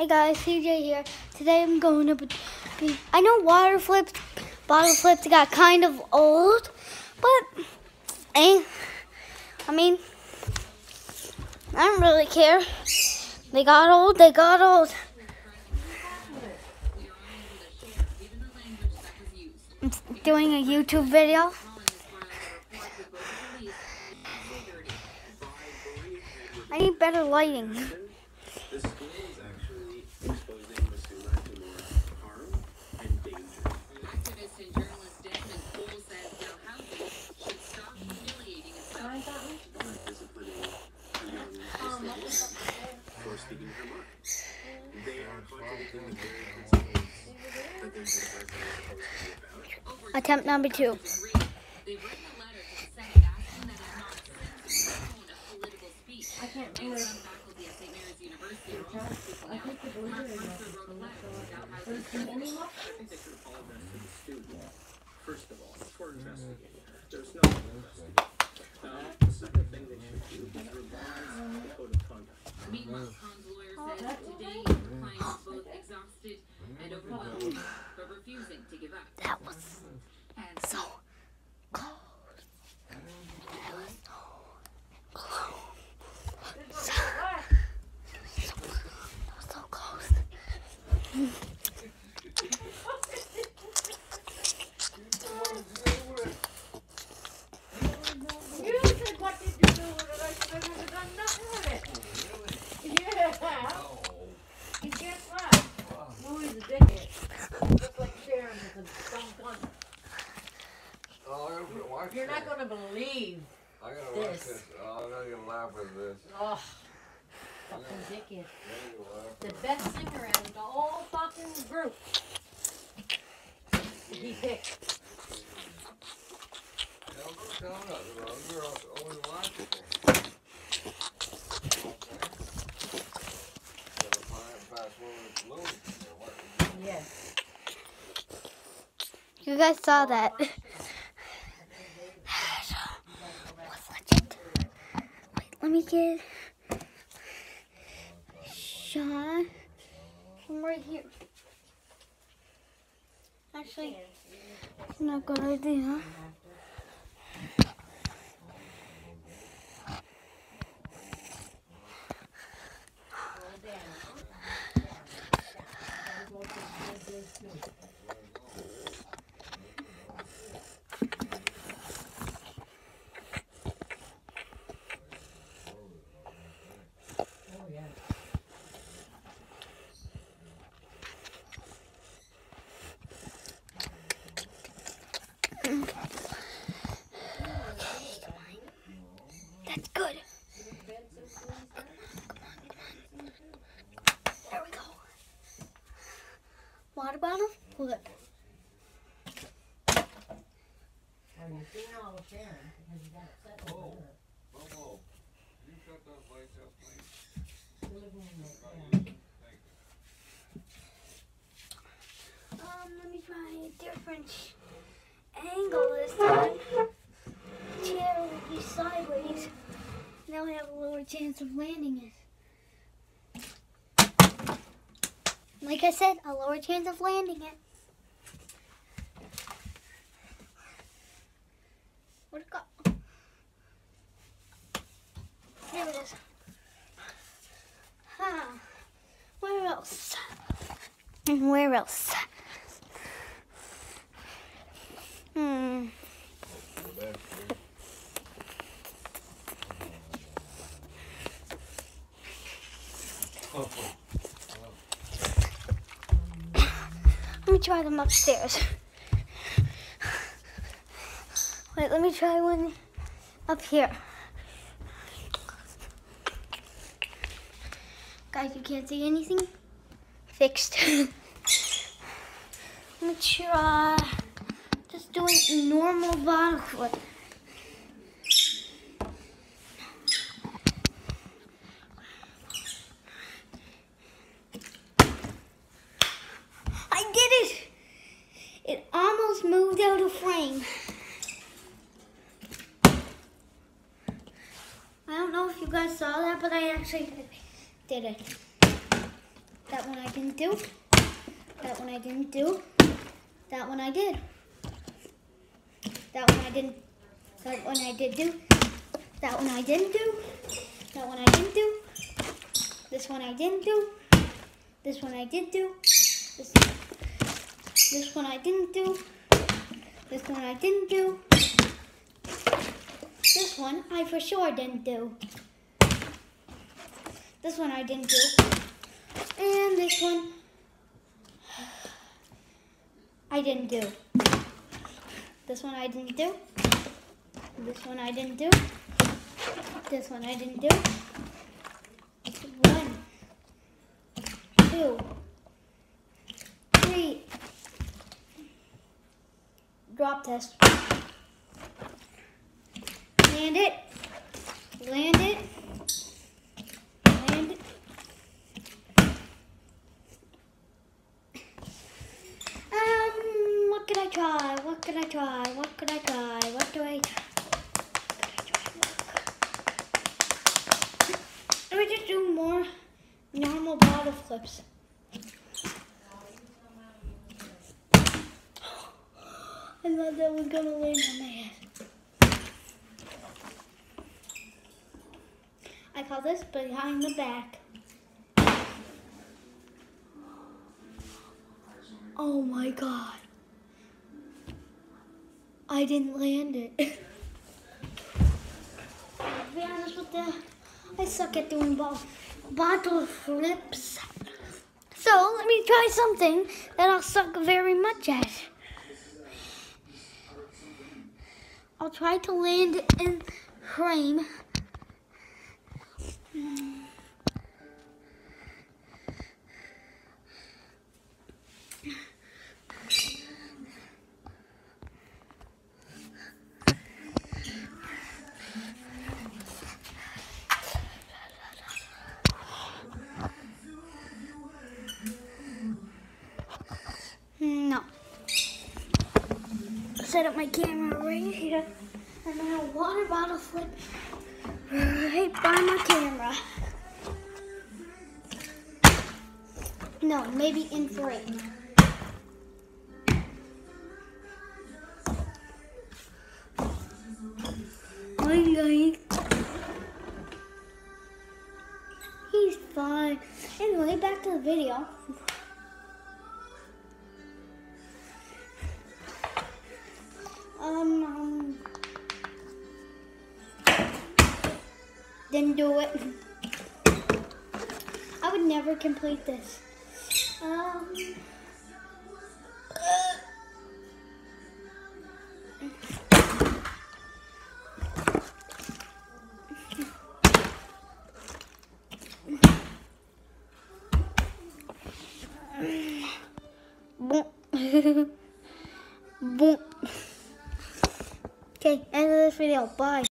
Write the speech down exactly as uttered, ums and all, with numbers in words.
Hey guys, C J here. Today I'm going to be, I know water flips, bottle flips got kind of old, but, eh, I mean, I don't really care. They got old, they got old. I'm doing a YouTube video. I need better lighting. The school is actually exposing Masooma to more harm and danger. Activist and journalist Desmond Cole says now housing should stop humiliating itself. Not disciplining a young Muslim for speaking her mind. They are contradicting the very principles that they're supposed to be about. Attempt number two. They've written a letter to the Senate asking that it not censor the tone of political speech. I can't do it. Faculty at Saint Mary's University are also speaking out. Mark Mercer wrote a letter about how to I think they should apologize to the student, first of all, for investigating her. There's no investigation. Uh, the second thing they should do is revise the code of conduct. Meanwhile, Khan's lawyer said today the client is both exhausted and overwhelmed, but refusing to give up. That was And so close. That was so close. So, so, that was so close. You said what did you do with it? I said I never done nothing with it. Yeah. And guess what? Louie's a dickhead. Just like Sharon is a dumb cunt. Oh, I'm gonna watch You're not this. gonna believe. I gotta watch this. this. Oh, I'm not gonna laugh at this. Oh, fucking dickhead. I'm gonna laugh. The best singer out of the whole fucking group. He picked. Tell them, tell them, you're always watching it. Gotta find fast forward to Louis. Yes. You guys saw that. Wait, let me get Sean from right here. Actually, it's not a good idea. That's good. There we go. Water bottle? Good. Have you seen all the Sharon? Because you got upset over her. Momo, you shut those lights up, please. She lived in the- yeah. Um, let me try a different angle this time. Chair will be sideways. Now I have a lower chance of landing it. Like I said, a lower chance of landing it. Where'd it go? There it is. Huh. Where else? And where else? Hmm. Let me try them upstairs. Wait, let me try one up here. Guys, you can't see anything? Fixed. Let me try just doing a normal bottle flip. I did it! It almost moved out of frame. I don't know if you guys saw that, but I actually did it. That one didn't do. That one I didn't do. That one I did. That one I didn't. That one I did do. That one I didn't do. That one I didn't do. This one I didn't do. This one I did do. This, this one I didn't do. This one I didn't do. This one I for sure didn't do. This one I didn't do. And this one I didn't do. This one I didn't do. This one I didn't do. This one I didn't do. One, two, three. Drop test. Land it. Land it. Land it. Um, what could I try? What could I try? What could I try? What do I try? Let me just do more normal bottle flips. I thought that was gonna land on my head. I call this behind the back. Oh my God. I didn't land it. To be honest with you, I suck at doing ball, bottle flips. So let me try something that I'll suck very much at. I'll try to land it in frame. No. Set up my camera right here, and then a water bottle flip right by my camera. No, maybe in frame. Hi guys. He's fine. Anyway, back to the video. Um, um, didn't do it. I would never complete this. Um, boom. Boom. Okay, end of this video. Bye.